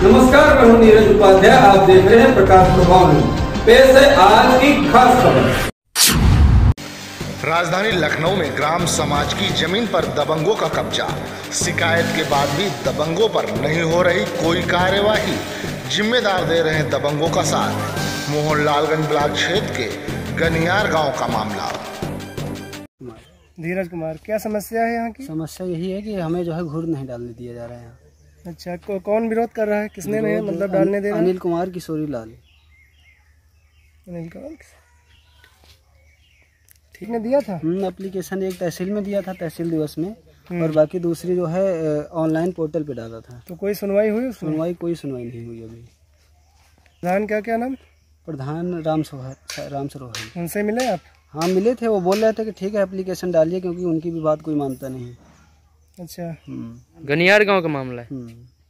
नमस्कार, मैं हूं नीरज उपाध्याय। आप देख रहे हैं प्रकाश प्रभाव न्यूज। पेश है आज की खास खबर। राजधानी लखनऊ में ग्राम समाज की जमीन पर दबंगों का कब्जा। शिकायत के बाद भी दबंगों पर नहीं हो रही कोई कार्यवाही। जिम्मेदार दे रहे हैं दबंगों का साथ। मोहनलालगंज ब्लॉक क्षेत्र के गनियार गांव का मामला। धीरज कुमार, क्या समस्या है यहाँ की? समस्या यही है कि हमें जो है घूर नहीं डालने दिया जा रहा है यहाँ। अच्छा, कौन विरोध कर रहा है? किसने नहीं मतलब डालने दे रहा है? अनिल कुमार किशोरी लाल। अनिल कुमार ठीक ने दिया था। एप्लीकेशन एक तहसील में दिया था, तहसील दिवस में, और बाकी दूसरी जो है ऑनलाइन पोर्टल पे डाला था। तो कोई सुनवाई हुई? कोई सुनवाई नहीं हुई अभी। प्रधान क्या नाम? प्रधान राम सरोहन। उनसे मिले आप? हाँ मिले थे। वो बोल रहे थे कि ठीक है एप्लीकेशन डालिए, क्योंकि उनकी भी बात कोई मानता नहीं। अच्छा, गनियार गांव का मामला है।